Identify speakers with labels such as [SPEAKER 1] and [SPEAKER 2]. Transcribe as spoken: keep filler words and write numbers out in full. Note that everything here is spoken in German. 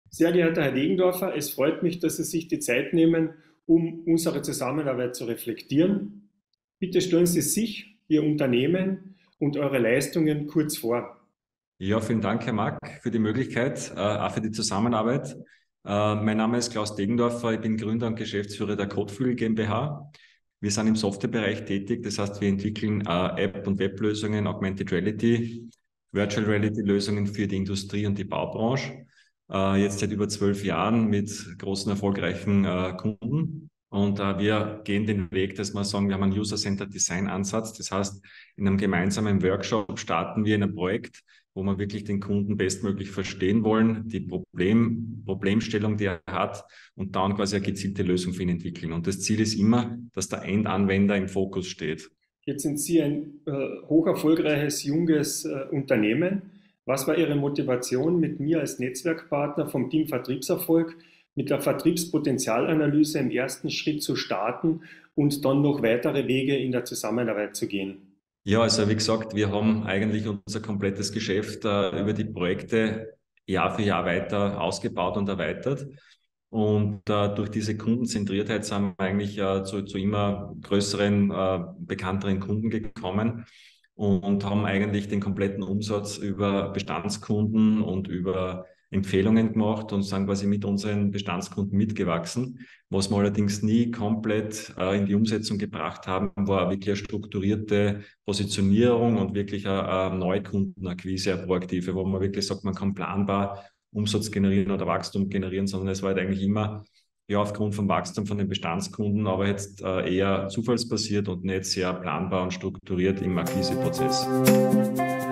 [SPEAKER 1] Sehr geehrter Herr Degendorfer, es freut mich, dass Sie sich die Zeit nehmen, um unsere Zusammenarbeit zu reflektieren. Bitte stellen Sie sich, Ihr Unternehmen und eure Leistungen kurz vor.
[SPEAKER 2] Ja, vielen Dank, Herr Mack, für die Möglichkeit, äh, auch für die Zusammenarbeit. Äh, mein Name ist Klaus Degendorfer, ich bin Gründer und Geschäftsführer der Kotflügel GmbH. Wir sind im Softwarebereich tätig, das heißt, wir entwickeln äh, App- und Weblösungen, Augmented Reality, Virtual Reality-Lösungen für die Industrie und die Baubranche. Äh, jetzt seit über zwölf Jahren mit großen, erfolgreichen äh, Kunden. Und äh, wir gehen den Weg, dass wir sagen, wir haben einen User-Centered Design-Ansatz. Das heißt, in einem gemeinsamen Workshop starten wir in ein Projekt, wo wir wirklich den Kunden bestmöglich verstehen wollen, die Problem, Problemstellung, die er hat, und dann quasi eine gezielte Lösung für ihn entwickeln. Und das Ziel ist immer, dass der Endanwender im Fokus steht.
[SPEAKER 1] Jetzt sind Sie ein äh, hoch erfolgreiches, junges äh, Unternehmen. Was war Ihre Motivation, mit mir als Netzwerkpartner vom Team Vertriebserfolg mit der Vertriebspotenzialanalyse im ersten Schritt zu starten und dann noch weitere Wege in der Zusammenarbeit zu gehen?
[SPEAKER 2] Ja, also wie gesagt, wir haben eigentlich unser komplettes Geschäft äh, über die Projekte Jahr für Jahr weiter ausgebaut und erweitert. Und äh, durch diese Kundenzentriertheit sind wir eigentlich äh, zu, zu immer größeren, äh, bekannteren Kunden gekommen und haben eigentlich den kompletten Umsatz über Bestandskunden und über Empfehlungen gemacht und sind quasi mit unseren Bestandskunden mitgewachsen. Was wir allerdings nie komplett äh, in die Umsetzung gebracht haben, war wirklich eine strukturierte Positionierung und wirklich eine, eine Neukundenakquise, eine proaktive, wo man wirklich sagt, man kann planbar Umsatz generieren oder Wachstum generieren, sondern es war halt eigentlich immer ja aufgrund vom Wachstum von den Bestandskunden, aber jetzt äh, eher zufallsbasiert und nicht sehr planbar und strukturiert im Akquiseprozess.